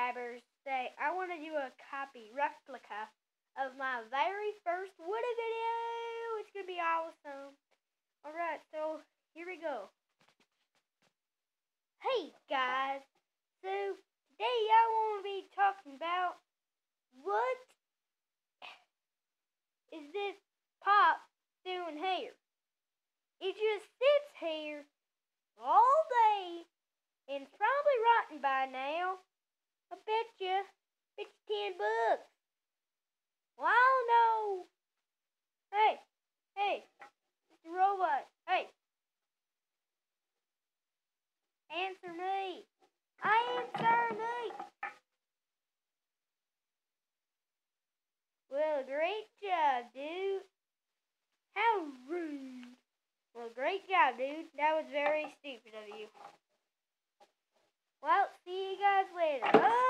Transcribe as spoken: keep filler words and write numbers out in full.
subscribers say I want to do a copy replica of my very first Woody video. It's going to be awesome. Alright, so here we go. Hey guys, so today I want to be talking about what is this Pop doing here. It just sits here all day and it's probably rotten by now. I bet you, bet you ten bucks. Well, I don't know. Hey, hey, Mister Robot, hey. Answer me. Answer me. Well, great job, dude. How rude. Well, great job, dude. That was very stupid of you. Well, see you guys later. Bye.